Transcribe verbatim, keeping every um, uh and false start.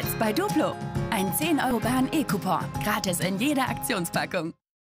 Jetzt bei Duplo. Ein zehn Euro Bahn E-Coupon. Gratis in jeder Aktionspackung.